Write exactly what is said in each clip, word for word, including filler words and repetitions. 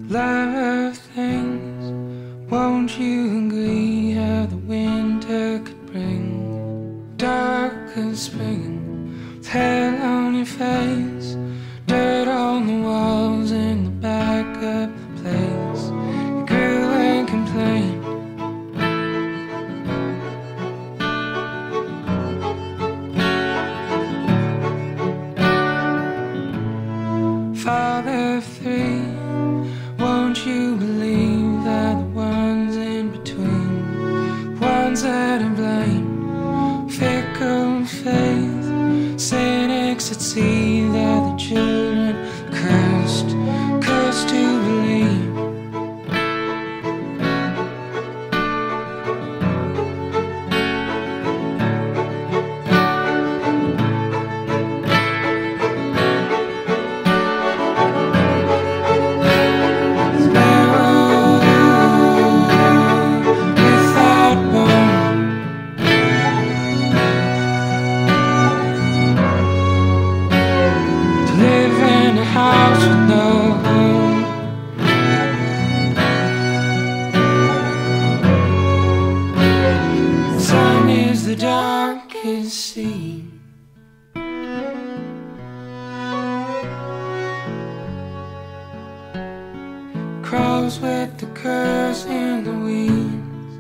Love things, won't you agree how the winter could bring dark as spring, with hell on your face, dirt on the walls in the back of the place. You grew and complained, father of three, won't you believe that the ones in between, ones that are blame, fickle faith, cynics that see that the children are cursed, cursed to believe. House with no home, the sun is the darkest sea. Crawls with the curse in the weeds.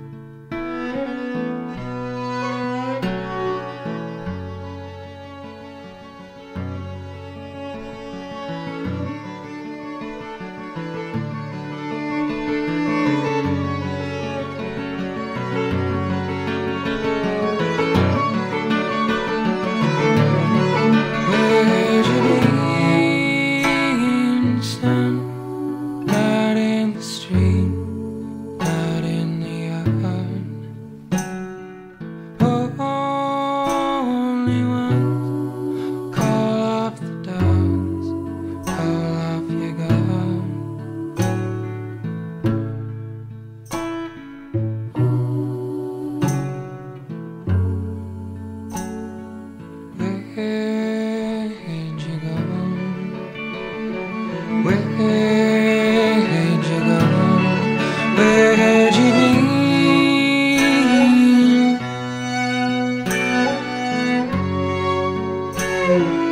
Where'd you go? Where'd you be?